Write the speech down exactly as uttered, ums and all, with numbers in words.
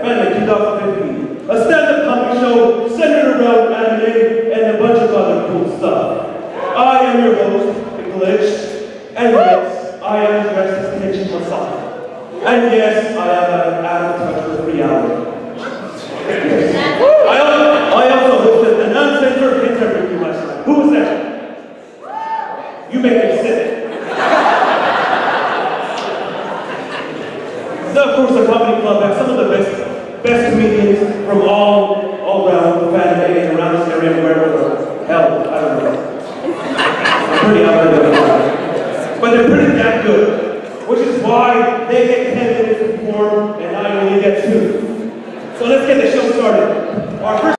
Family twenty fifteen, a stand-up comedy show centered around anime and a bunch of other cool stuff. I am your host, The Glitch, and yes, I am dressed as Tenchi Masaki. And yes, I am out of touch with reality. Yes. I, also, I also hosted an uncensored interview last night. Who was that? You make me sick. Of course, the Comedy Club has some of the best, best comedians from all, all around the fan and around this area, wherever the hell, I don't know. I'm pretty out there, but they're pretty damn good, which is why they get ten minutes to perform and I only get two. So let's get the show started. Our first